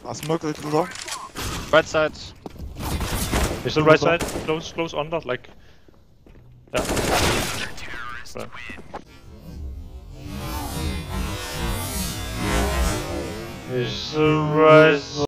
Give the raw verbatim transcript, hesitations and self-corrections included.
I smoke a little door. Right side. Is the right side? Close, close under, like. Yeah. Right. Is the right